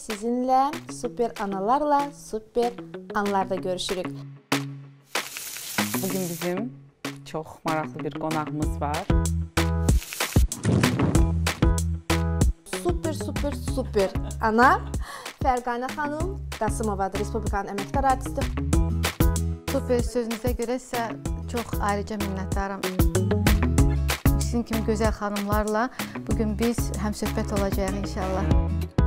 sizinlə super analarla super anlarda görüşürük. Bugün bizim çox maraqlı bir qonağımız var. Super ana Fərqanə xanım Qasımovadır, Respublikanın əməkdar artisti. Super sözünüzə görə sizə çox ayrıca minnətdaram. Sizin kimi gözəl xanımlarla bugün biz həmsöhbət olacağıq inşallah.